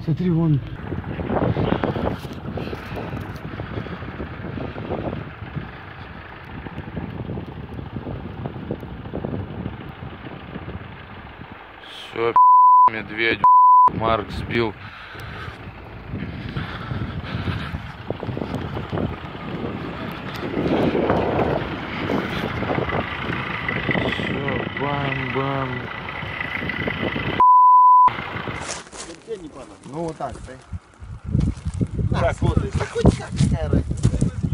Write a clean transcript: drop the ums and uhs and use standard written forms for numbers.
Смотри, вон. Все, медведь, Марк сбил. Все, бам-бам. Ну вот так, да? Так, вот, хоть какая разница.